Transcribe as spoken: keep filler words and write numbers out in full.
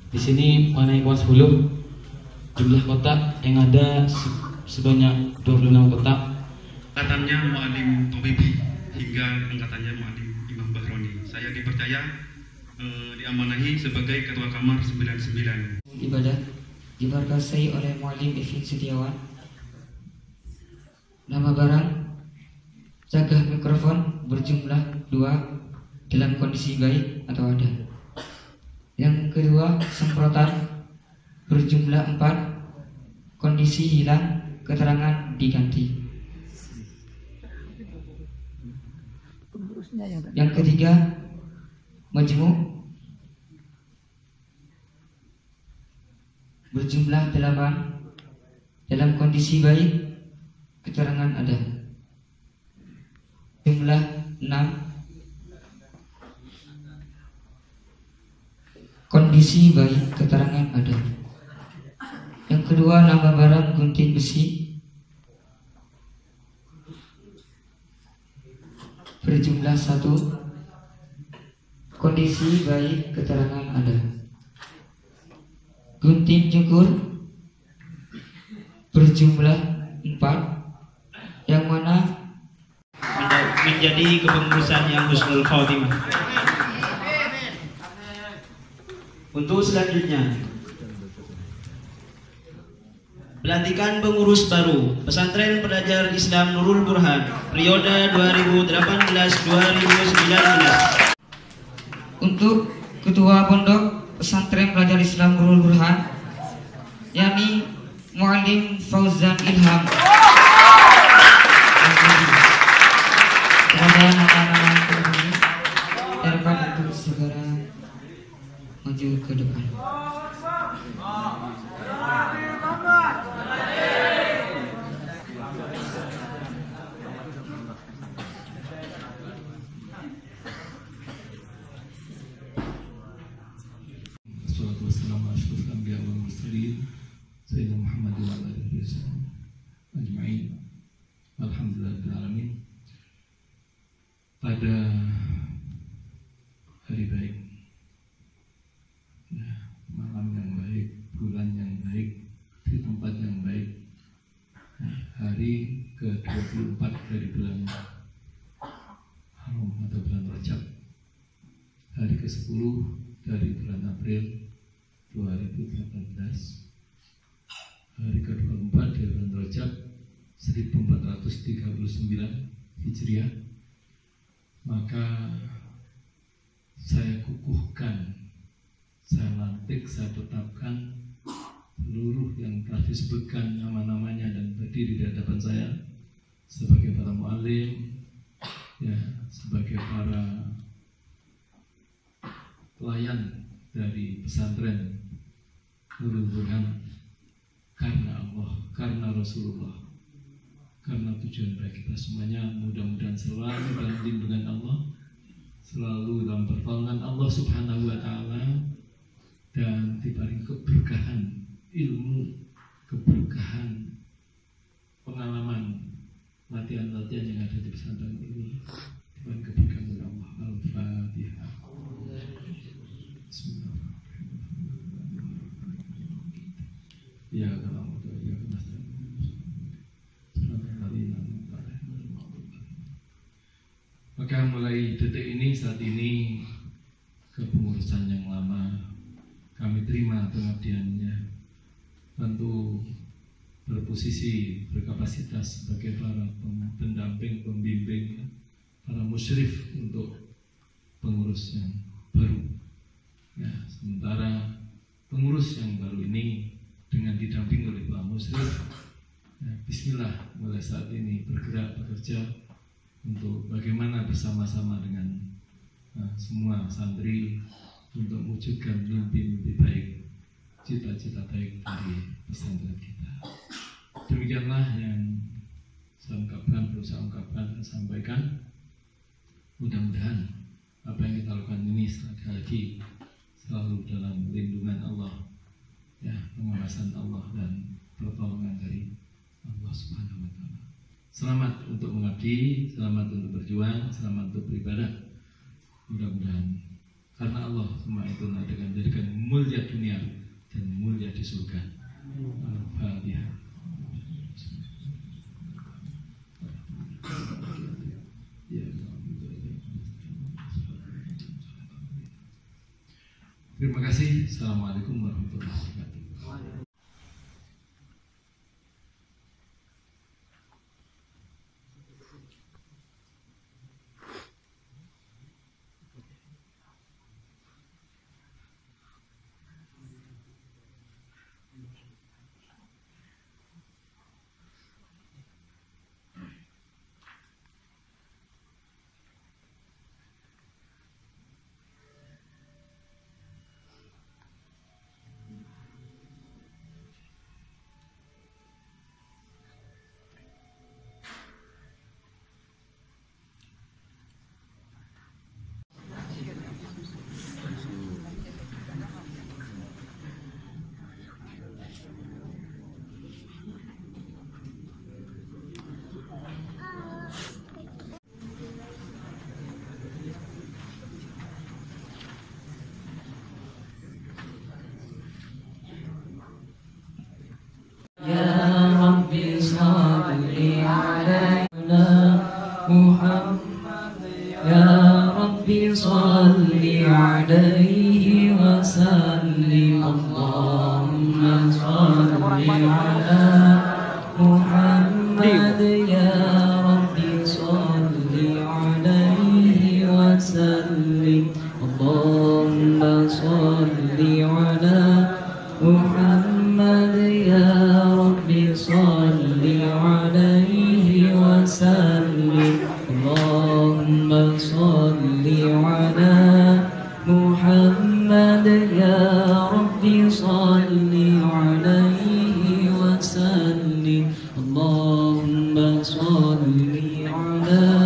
Di sini mengenai kelas sepuluh, jumlah kotak yang ada sebanyak dua puluh enam kotak. Angkatannya Mu'alim Tobibi hingga angkatannya Mu'alim Imam Bahroni. Saya dipercaya eh, diamanahi sebagai Ketua Kamar sembilan puluh sembilan. Ibadah diberkasai oleh Mu'alim Evin Setiawan. Nama barang jaga mikrofon berjumlah dua dalam kondisi baik atau ada. Yang kedua, semprotan berjumlah empat, kondisi hilang, keterangan diganti. Yang ketiga, majmuk berjumlah delapan, dalam kondisi baik, keterangan ada. Jumlah enam, kondisi baik, keterangan ada. Yang kedua, nama barang gunting besi berjumlah satu, kondisi baik, keterangan ada. Gunting cukur berjumlah empat, yang mana menjadi kepengurusan yang husnul khotimah. Untuk selanjutnya, pelantikan pengurus baru Pesantren Pelajar Islam Nurul Burhan periode dua ribu delapan belas dua ribu sembilan belas. Untuk Ketua Pondok Pesantren Pelajar Islam Nurul Burhan, yakni Mu'alim Fauzan Ilham. Kepada anak-anak terpilih, diharapkan untuk segera maju ke depan. Wassalatu wassalamu ala asyrofil anbiya'i wal mursalin sayyidina Muhammadin wa ala alihi wasallam ajma'in. Alhamdulillahil alamin. Pada hari baik, ya, malam yang baik, bulan yang baik, di tempat yang baik, ya, hari ke dua puluh empat dari bulan Haram atau bulan Rajab, hari ke sepuluh dari bulan April dua ribu delapan belas, hari ke dua puluh empat dari bulan Rajab seribu empat ratus tiga puluh sembilan Hijriah. Maka saya kukuhkan, saya lantik, saya tetapkan seluruh yang telah disebutkan nama-namanya dan berdiri di hadapan saya sebagai para mu'alim, ya, sebagai para pelayan dari pesantren Nurul Burhan, karena Allah, karena Rasulullah, karena tujuan baik kita semuanya. Mudah-mudahan selalu dalam lindungan Allah, selalu dalam pertolongan Allah Subhanahu wa Ta'ala, dan diparingi keberkahan ilmu, keberkahan pengalaman latihan-latihan yang ada di pesantren ini, diparingi keberkahan oleh Allah. Al-Fatihah. Bismillahirrahmanirrahim. Ya Allah, ya Allah. Maka mulai detik ini, saat ini, kepengurusan yang lama kami terima pengabdiannya, tentu berposisi, berkapasitas sebagai para pendamping, pembimbing, para musyrif untuk pengurus yang baru. Ya, sementara pengurus yang baru ini dengan didamping oleh para musyrif, ya, bismillah, mulai saat ini bergerak, bekerja untuk bagaimana bersama-sama dengan uh, semua santri untuk mewujudkan mimpi-mimpi baik, cita-cita baik dari pesantren kita. Demikianlah yang saya ungkapkan, berusaha ungkapkan, dan sampaikan. Mudah-mudahan apa yang kita lakukan ini sekali lagi selalu dalam lindungan Allah, ya, pengawasan Allah dan pertolongan dari Allah Subhanahu wa Ta'ala. Selamat untuk mengabdi, selamat untuk berjuang, selamat untuk beribadah. Mudah-mudahan karena Allah semua itu dengan jadikan mulia dunia dan mulia di surga. Al-Fatihah. Terima kasih. Assalamualaikum warahmatullahi wabarakatuh. Ya Rabbi salli ala Muhammad, Ya Rabbi salli alaihi wa sallim. Allahumma salli ala Muhammad, Ya Rabbi salli alaihi wa sallim. Allahumma salli ala Muhammad, Ya Rabbi salli alaihi wa sallim. Allahumma salli ala Muhammad, Ya Rabbi salli alaihi wa sallim. Allahumma salli ala